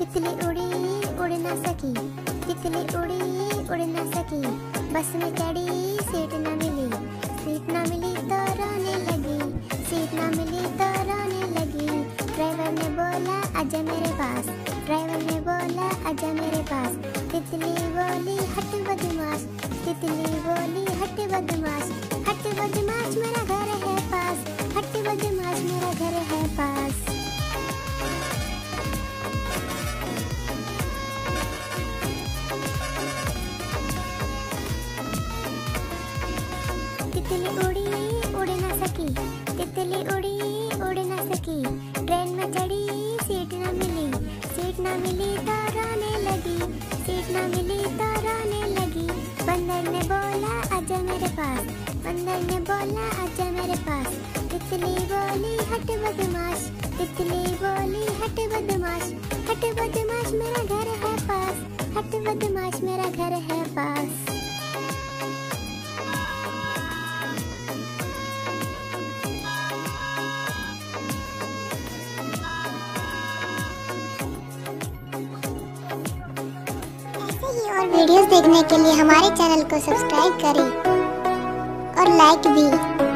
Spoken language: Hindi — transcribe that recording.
तितली उड़ी उड़ ना सकी, तितली उड़ी उड़ ना सकी। बस में चढ़ी सीट ना मिली, सीट ना मिली तो रोने लगी, सीट ना मिली तो रोने लगी। ड्राइवर ने बोला आजा मेरे पास, ड्राइवर ने बोला आजा मेरे पास। तितली बोली हट बदमाश, तितली बोली हट बदमाश, हट बदमाश मेरा घर है पास, हट बदमाश मेरा घर है पास। तितली उड़ी उड़ ना सकी, तितली उड़ी उड़ ना सकी। ट्रेन में चढ़ी सीट ना मिली, सीट ना मिली तो रोने लगी, सीट ना मिली तो रोने लगी। बंदर ने बोला आजा मेरे पास, बंदर ने बोला आजा मेरे पास। तितली बोली हट बदमाश, तितली बोली हट बदमाश, हट बदमाश मेरा घर है पास, हट बदमाश मेरा घर है पास। और वीडियोस देखने के लिए हमारे चैनल को सब्सक्राइब करें और लाइक भी।